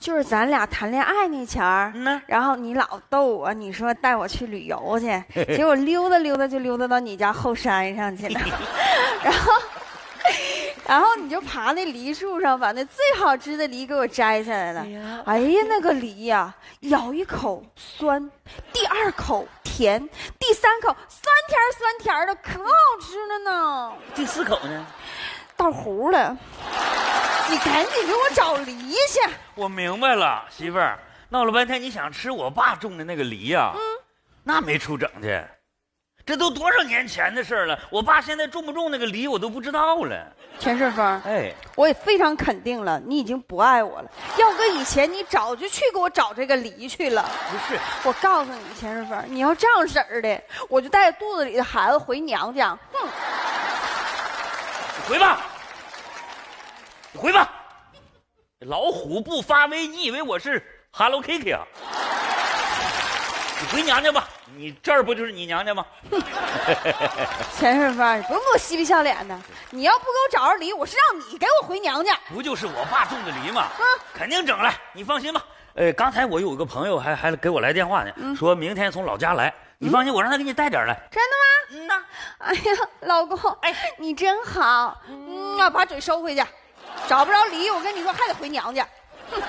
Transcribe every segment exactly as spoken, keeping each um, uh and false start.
就是咱俩谈恋爱那前儿， 嗯、 然后你老逗我，你说带我去旅游去，结果溜达溜达就溜达到你家后山上去了，然后。然后你就爬那梨树上，把那最好吃的梨给我摘下来了。哎呀，哎呀那个梨呀、啊，咬一口酸，第二口甜，第三口酸甜酸甜的，可好吃了呢。 第四口呢？ 到糊了。你赶紧给我找梨去。 我明白了，媳妇儿，闹了半天你想吃我爸种的那个梨呀、啊？嗯，那没处整去。这都多少年前的事了，我爸现在种不种那个梨我都不知道了。 钱顺风， 哎， 我也非常肯定了，你已经不爱我了。要搁以前，你早就去给我找这个梨去了。 不是， 我告诉你，钱顺风，你要这样式儿的，我就带着肚子里的孩子回娘家。哼， 你回吧，你回吧。老虎不发威，你以为我是 Hello Kitty 啊？你回娘家吧，你这儿不就是你娘家吗？ 钱顺风，你不用给我嬉皮笑脸的。你要不给我找着梨，我是让你给我回娘家。 不就是我爸种的梨吗？ 嗯， 肯定整来，你放心吧。呃，刚才我有个朋友还还给我来电话呢，嗯、说明天从老家来。你放心，嗯、我让他给你带点来。 真的吗？ 嗯呐。 哎呀，老公，哎，你真好。嗯啊，把嘴收回去。找不着梨，我跟你说还得回娘家。哼。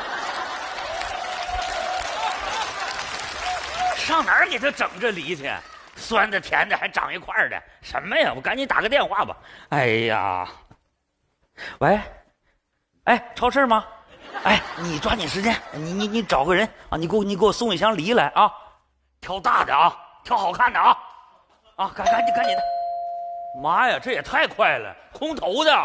上哪儿给他整这梨去？酸的甜的还长一块儿的，什么呀？我赶紧打个电话吧。哎呀，喂，哎，超市吗？哎，你抓紧时间，你你你找个人啊，你给我你给我送一箱梨来啊，挑大的啊，挑好看的啊，啊，赶赶紧赶紧的。妈呀，这也太快了，空投的，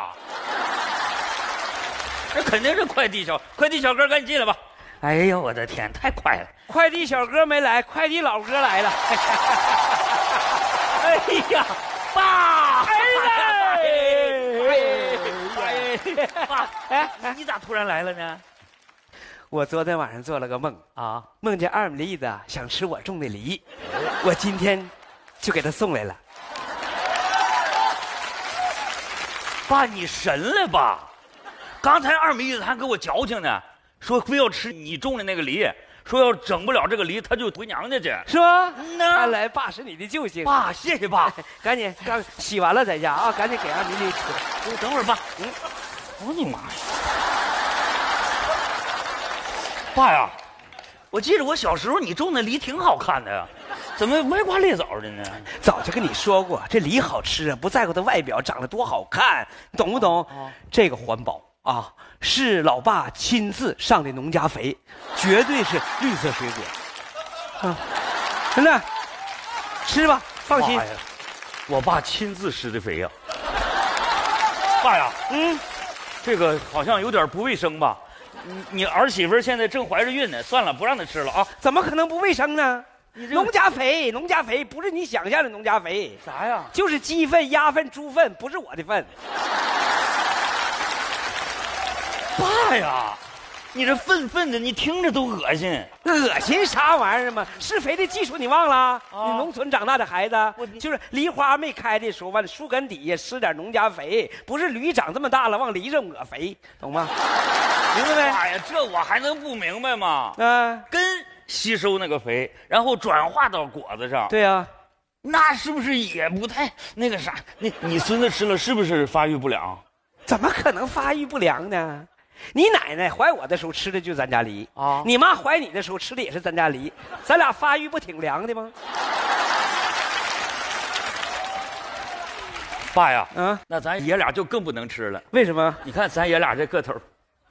这肯定是快递小快递小哥，赶紧进来吧。哎呦我的天，太快了！ 快递小哥没来，快递老哥来了。 哎呀，爸！ 哎呀， 哎爸，哎，你咋突然来了呢？ 我昨天晚上做了个梦啊，梦见二米粒子想吃我种的梨，我今天就给他送来了。 爸，你神了吧？刚才二米粒子还给我矫情呢。说非要吃你种的那个梨，说要整不了这个梨，他就回娘家去， 是吧？ 嗯呐，看来爸是你的救星。 爸，谢谢爸， 赶紧刚洗完了在家啊，赶紧给二米粒吃。 我等会儿爸，嗯，我的妈呀，爸呀，我记得我小时候你种的梨挺好看的呀，怎么歪瓜裂枣的呢？ 早就跟你说过，这梨好吃啊，不在乎它外表长得多好看，懂不懂？哦、这个环保。啊，是老爸亲自上的农家肥，绝对是绿色水果。啊，真的，吃吧，放心。 我爸亲自施的肥呀、啊。爸呀，嗯，这个好像有点不卫生吧？你你儿媳妇现在正怀着孕呢，算了，不让她吃了啊。 怎么可能不卫生呢？农家肥，农家肥不是你想象的农家肥。 啥呀？ 就是鸡粪、鸭粪、猪粪，不是我的粪。 爸呀，你这粪粪的，你听着都恶心。 恶心啥玩意儿嘛？施肥的技术你忘了？啊、你农村长大的孩子，就是梨花没开的时候，往树根底下施点农家肥，不是驴长这么大了往梨上抹肥，懂吗？明白没？ 哎呀，这我还能不明白吗？ 啊， 根吸收那个肥，然后转化到果子上。 对呀、啊， 那是不是也不太那个啥？你你孙子吃了是不是发育不良？ 怎么可能发育不良呢？你奶奶怀我的时候吃的就是咱家梨啊， 你妈怀你的时候吃的也是咱家梨，咱俩发育不挺良的吗？ 爸呀， 嗯， 那咱爷俩就更不能吃了。 为什么？ 你看咱爷俩这个头，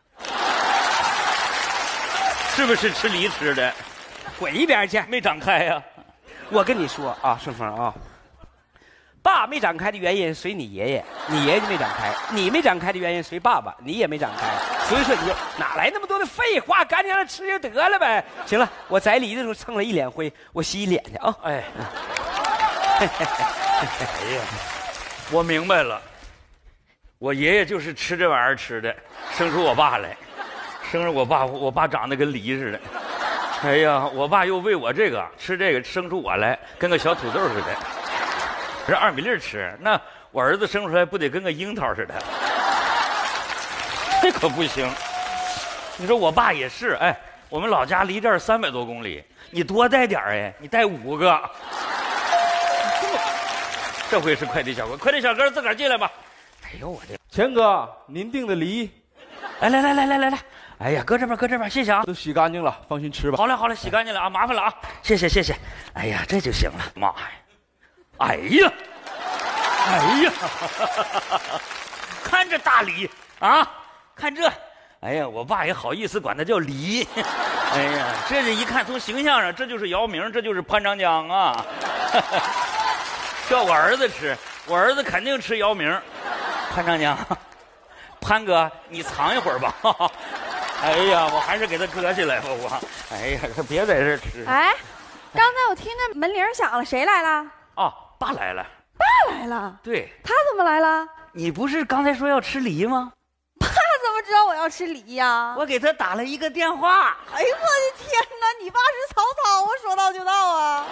是不是吃梨吃的？ 滚一边去！ 没长开呀、啊。 我跟你说啊，顺风啊。爸没长开的原因随你爷爷，你爷爷没长开；你没长开的原因随爸爸，你也没长开。所以说你哪来那么多的废话？赶紧让他吃就得了呗。行了，我摘梨的时候蹭了一脸灰，我洗洗脸去啊。 哎，哎呀，我明白了，我爷爷就是吃这玩意儿吃的，生出我爸来，生着我爸，我爸长得跟梨似的。哎呀，我爸又为我这个吃这个生出我来，跟个小土豆似的。让二米粒吃，那我儿子生出来不得跟个樱桃似的？这可不行。 你说我爸也是，哎，我们老家离这儿三百多公里，你多带点哎，你带五个。这回是快递小哥，快递小哥自个儿进来吧。哎呦我的， 钱哥，您订的梨， 来来来来来来来，哎呀，搁这边搁这边，谢谢啊。 都洗干净了，放心吃吧。 好嘞好嘞，洗干净了啊，麻烦了啊，谢谢谢谢。哎呀，这就行了。妈呀，哎呀，哎呀，看这大梨啊，看这。哎呀，我爸也好意思管他叫梨。哎呀，这这一看从形象上，这就是姚明，这就是潘长江啊。叫我儿子吃，我儿子肯定吃姚明。潘长江，潘哥，你藏一会儿吧。哎呀，我还是给他搁起来吧，我。哎呀，可别在这儿吃。 哎，刚才我听那门铃响了，谁来了？ 哦，爸来了。 爸来了。 对。 他怎么来了？ 你不是刚才说要吃梨吗？ 爸怎么知道我要吃梨呀？ 我给他打了一个电话。 哎呦我的天哪！你爸是曹操啊，说到就到啊！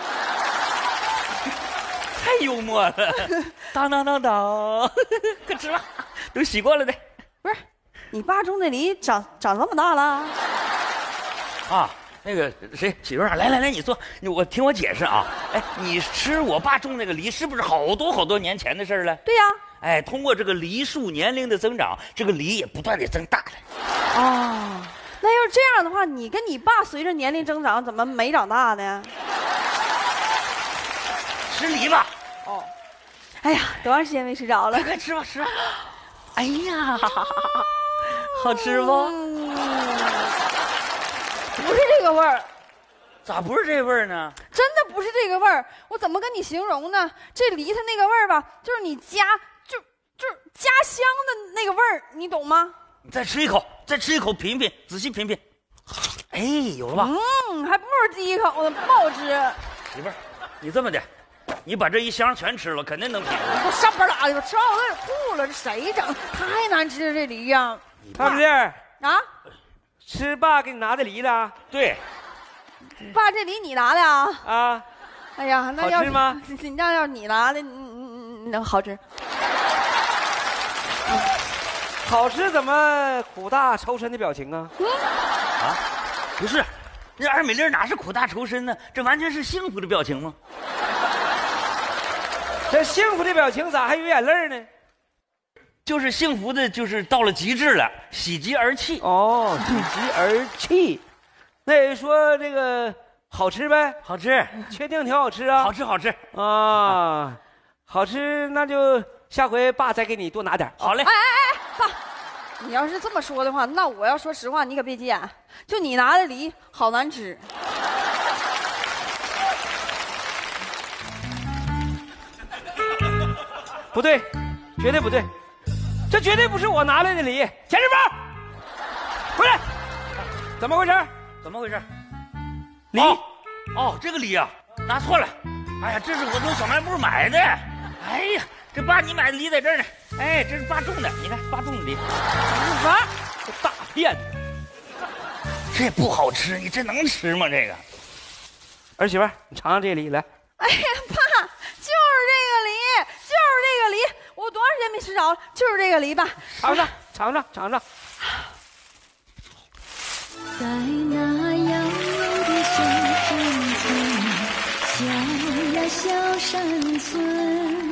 太幽默了。当当当当，快吃吧，都洗过了的。 不是，你爸种的梨长长这么大了？ 啊，那个谁，媳妇儿，来来来，你坐，我听我解释啊。哎，你吃我爸种那个梨，是不是好多好多年前的事儿了？ 对呀。 哎，通过这个梨树年龄的增长，这个梨也不断的增大了。 哦，那要是这样的话，你跟你爸随着年龄增長，怎么没长大呢？ 吃梨吧。 哦，哎呀，多长时间没吃着了？ 快吃吧，吃吧。哎呀，好吃不？ 嗯、不是这个味儿。 咋不是这味儿呢？ 真的不是这个味儿，我怎么跟你形容呢？这梨它那个味儿吧，就是你家就就是家乡的那个味儿，你懂吗？ 你再吃一口，再吃一口，品品，仔细品品。哎，有了吧？ 嗯，还不如第一口呢，不好吃。 媳妇儿，你这么的，你把这一箱全吃了，肯定能品。 我上班拉的吧，吃完我有点吐了。这谁整？太难吃了，这梨呀！ 胖子啊， 吃爸给你拿的梨了？ 对。 爸，这梨你拿的啊？ 啊。 哎呀，那要好吃吗？ 你那要是你拿的，嗯嗯，能好吃。 好吃怎么苦大仇深的表情啊？ 嗯、 啊，不是，那二美丽哪是苦大仇深呢？这完全是幸福的表情吗？ 这幸福的表情咋还有眼泪呢？ 就是幸福的，就是到了极致了，喜极而泣。 哦，喜极而泣。那也说这个好吃呗？ 好吃， 确定挺好吃啊？ 好吃，好吃啊，好吃，那就下回爸再给你多拿点。 好嘞。 哎哎哎，爸，你要是这么说的话，那我要说实话，你可别急眼。就你拿的梨好难吃。 不对，绝对不对，这绝对不是我拿来的梨。钱师傅，回来，怎么回事？ 怎么回事？ 梨？ 哦，哦，这个梨啊，拿错了。哎呀，这是我从小卖部买的。哎呀，这爸你买的梨在这儿呢。哎，这是爸种的，你看爸种的梨。 啥？这大骗子！ 这也不好吃，你这能吃吗？这个。 儿媳妇，你尝尝这个梨来。 哎呀，爸，就是这个梨，就是这个梨，我多长时间没吃着了？就是这个梨吧， 尝尝，尝尝，尝尝。 在那遥远的小山村，小呀小山村，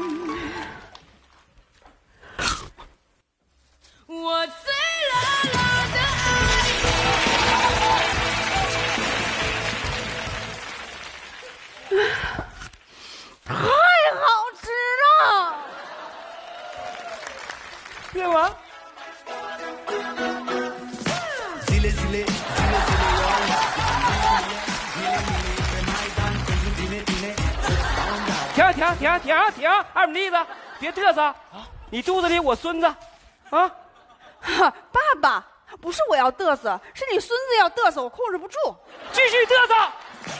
我最辣辣的爱你。 太好吃了！ 对吗？停停停停停！二米粒子，别嘚瑟啊！你肚子里我孙子，啊！ 哈，爸爸，不是我要嘚瑟，是你孙子要嘚瑟，我控制不住。 继续嘚瑟！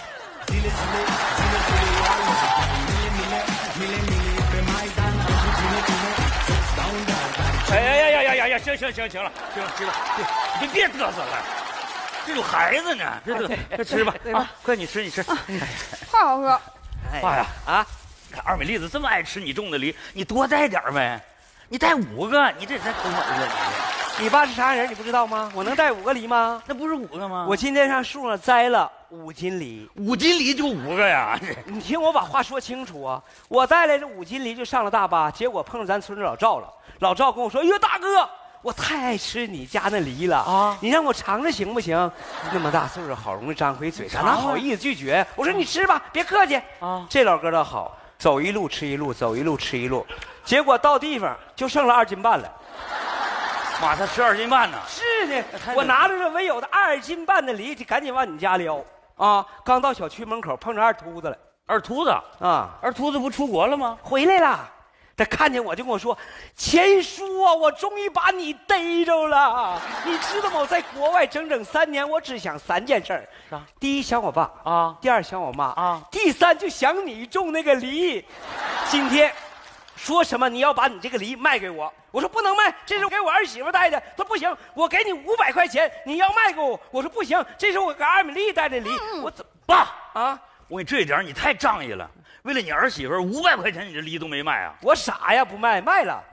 哎呀呀呀呀呀呀！行行行行了，行了，行了，你别嘚瑟了，这有孩子呢，这这这吃吧，啊，快你吃你吃， 太好喝。 爸呀啊！看二美栗子这么爱吃你种的梨，你多带点呗，你带五个，你这才偷儿子你。 你爸是啥人？你不知道吗？我能带五个梨吗？ 那不是五个吗？ 我今天上树上摘了五斤梨， 五斤梨就五个呀！ 你听我把话说清楚啊！我带来这五斤梨就上了大巴，结果碰上咱村子老赵了。老赵跟我说：“哟，大哥，我太爱吃你家那梨了啊！你让我尝尝行不行？”那么大岁数，好容易张回嘴，咱哪好意思拒绝？我说：“你吃吧，别客气啊。”这老哥倒好，走一路吃一路，走一路吃一路，结果到地方就剩了二斤半了。 妈，他吃二斤半呢？ 是呢，我拿着这唯有的二斤半的梨，就赶紧往你家撩啊！刚到小区门口，碰着二秃子了。 二秃子啊， 二秃子不出国了吗？ 回来了。他看见我就跟我说：“钱叔啊，我终于把你逮着了！你知道吗？我在国外整整三年，我只想三件事儿： 啥？ 第一想我爸啊， 第二想我妈啊， 第三就想你种那个梨。今天说什么你要把你这个梨卖给我？我说不能卖，这是给我儿媳妇带的。他说不行，我给你五百块钱，你要卖给我。我说不行，这是我给二美丽带的梨。嗯、我怎爸啊？ 我跟你这一点你太仗义了。”为了你儿媳妇五百块钱，你这梨都没卖啊？ 我傻呀，不卖，卖了。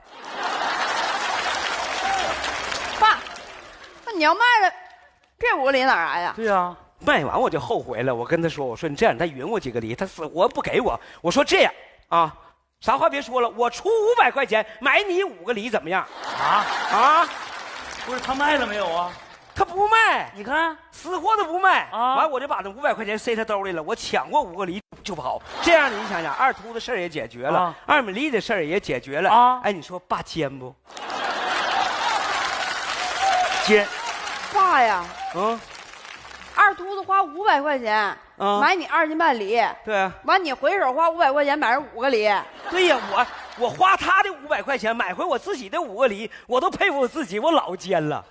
爸，那你要卖了，这五个梨哪来呀？ 对呀、啊， 卖完我就后悔了。我跟他说：“我说你这样，他匀我几个梨，他死活不给我。我说这样啊，啥话别说了，我出五百块钱买你五个梨，怎么样？” 啊啊， 不是他卖了没有啊？ 他不卖， 你看死活都不卖啊！ 完我就把那五百块钱塞他兜里了。我抢过五个梨就跑。这样你想想，二秃子事儿也解决了，啊、二美丽的事儿也解决了啊！哎，你说爸奸不？ 奸。 爸呀， 嗯， 二秃子花五百块钱、嗯、买你二斤半梨， 对啊， 完你回手花五百块钱买人五个梨。 对呀，我我花他的五百块钱买回我自己的五个梨，我都佩服我自己，我老奸了。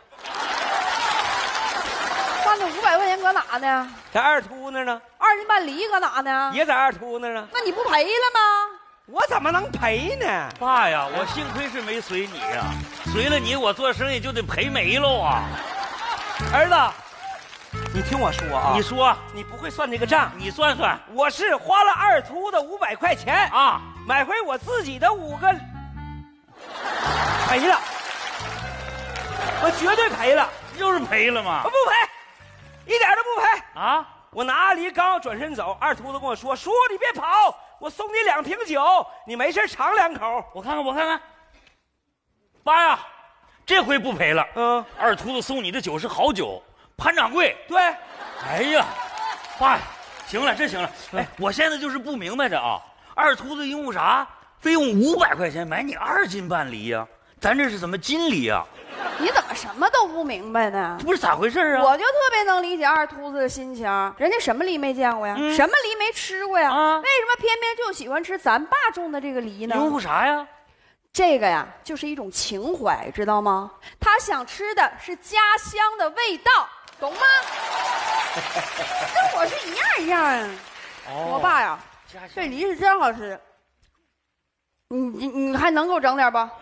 那那五百块钱搁哪呢？ 在二秃那呢。 二斤半梨搁哪呢？ 也在二秃那呢。 那你不赔了吗？ 我怎么能赔呢？ 爸呀，我幸亏是没随你呀、啊，随了你我做生意就得赔没喽啊！ 儿子，你听我说啊， 你说你不会算这个账， 你算算， 我是花了二秃的五百块钱啊， 买回我自己的五个，赔了，我绝对赔了， 就是赔了吗？ 我不赔，一点都不赔啊！ 我拿梨刚要转身走，二秃子跟我说：“叔，你别跑，我送你两瓶酒，你没事尝两口。” 我看看，我看看，爸呀，这回不赔了。 嗯， 二秃子送你的酒是好酒，潘掌柜。 对。 哎呀，爸，行了，这行了。哎，我现在就是不明白着啊，二秃子用啥非用五百块钱买你二斤半梨呀、啊？咱这是怎么斤梨啊？ 你怎么什么都不明白呢？ 这不是咋回事啊？ 我就特别能理解二秃子的心情，人家什么梨没见过呀，嗯、什么梨没吃过呀、啊？为什么偏偏就喜欢吃咱爸种的这个梨呢？ 拥护啥呀？ 这个呀，就是一种情怀，知道吗？他想吃的是家乡的味道，懂吗？跟我是一样一样啊。哦、我爸呀，这梨是真好吃。你你你还能给我整点吧？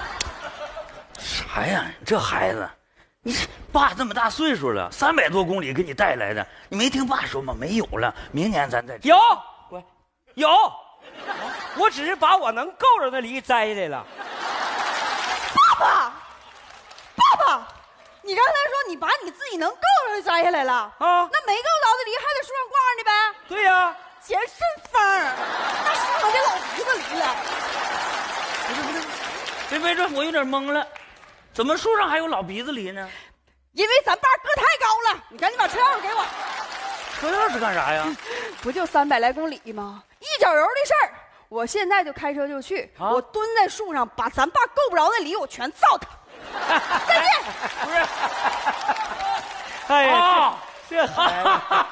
啥呀？这孩子，你爸这么大岁数了，三百多公里给你带来的，你没听爸说吗？没有了，明年咱再有，有，我只是把我能够着的梨摘来了。 爸爸，爸爸，你刚才说你把你自己能够着的摘下来了啊？那没够着的梨还在树上挂着呢呗？ 对呀、啊， 嫌顺风，那树上得老鼻子梨了。 不是不是，别别这，我有点懵了。怎么树上还有老鼻子梨呢？ 因为咱爸个太高了，你赶紧把车钥匙给我。 车钥匙干啥呀？ 不就三百来公里吗？一脚油的事儿，我现在就开车就去。啊、我蹲在树上，把咱爸够不着的梨我全糟蹋。再见。 不是。 哎呀， 啊、 这孩子，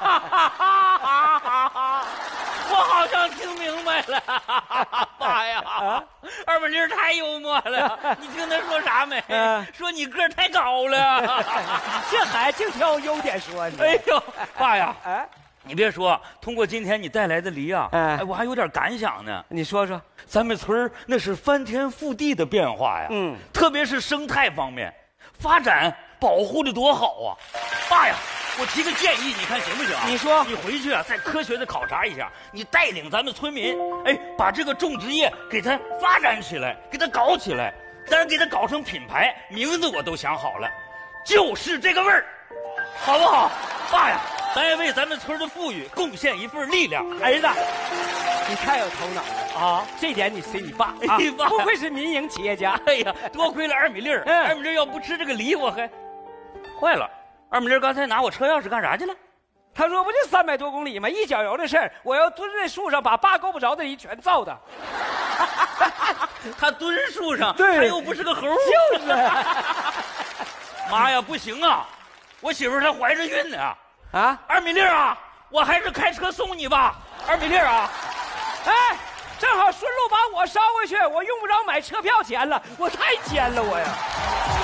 我好像听明白了，爸呀，啊、二本林太幽默了。你听他说啥没？啊、说你个儿太高了。 这孩子净挑优点说你。 哎呦，爸呀，哎，你别说，通过今天你带来的梨啊，哎，哎我还有点感想呢。 你说说， 咱们村那是翻天覆地的变化呀， 嗯， 特别是生态方面，发展保护的多好啊，爸呀。我提个建议，你看行不行啊？ 你说， 你回去啊，再科学的考察一下，你带领咱们村民，哎，把这个种植业给它发展起来，给它搞起来， 咱给它搞成品牌，名字我都想好了，就是这个味儿，好不好？爸呀，咱也为咱们村的富裕贡献一份力量。 儿子，你太有头脑了啊！ 这点你随你爸啊， 哎爸不愧是民营企业家。 哎呀，多亏了二米粒儿， 嗯二米粒儿要不吃这个梨，我还坏了。二米粒儿刚才拿我车钥匙干啥去了？ 他说不就三百多公里吗？一脚油的事儿，我要蹲在树上把爸够不着的梨全造的。 他蹲树上， 对他又不是个猴， 就是。 妈呀，不行啊！我媳妇儿她怀着孕呢。 啊， 二米粒儿啊，我还是开车送你吧。二米粒儿啊， 哎，正好顺路把我捎回去，我用不着买车票钱了，我太尖了我呀。